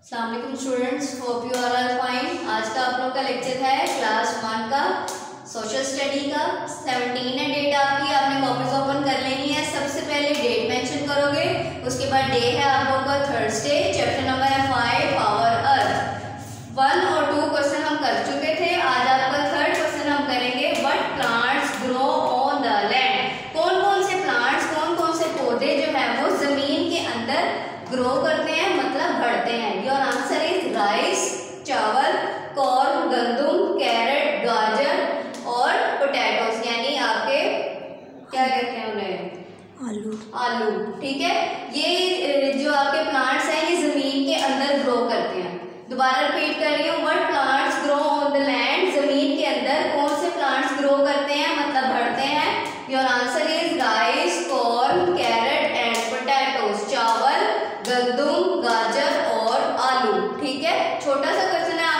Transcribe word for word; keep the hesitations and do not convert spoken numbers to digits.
अस्सलाम वालेकुम students, hope you are all fine. आज का आप लोग का लेक्चर है क्लास वन का सोशल स्टडी का। सेवनटीन है डेट आपकी, आपने कॉपीज ओपन कर लेनी है। सबसे पहले डेट मेंशन करोगे, उसके बाद डे है आप लोग का थर्सडे। चैप्टर नंबर है फाइव आवर अर्थ। वन और टू क्वेश्चन हम कर चुके थे। आज आपका थर्ड क्वेश्चन हम करेंगे, what plants grow on the land. कौन कौन से प्लांट्स, कौन कौन से पौधे जो है वो जमीन के अंदर ग्रो करते हैं, मतलब बढ़ते हैं। योर आंसर इज राइस, चावल, कॉर्न, गंदम, कैरेट, गाजर और पोटैटोस, यानी आपके क्या कहते हैं उन्हें, आलू आलू। ठीक है, ये जो आपके प्लांट्स हैं ये जमीन के अंदर ग्रो करते हैं। दोबारा रिपीट कर रही हूँ, what plants grow on the land. जमीन के अंदर कौन से प्लांट्स ग्रो करते हैं, मतलब बढ़ते हैं। Your answer is rice, corn, carrot and potatoes. चावल, गंदम, गाजर और आलू। ठीक है, छोटा सा क्वेश्चन है